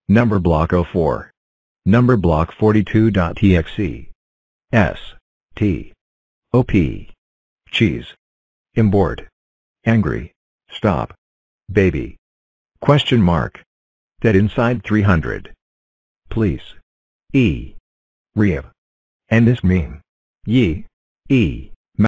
Numberblock 04. Numberblock 42.txt. S. T. O. P. Cheese. Import. Angry. Stop. Baby. Question mark. Dead inside 300. Please. E. Rev. And this mean. Ye. E.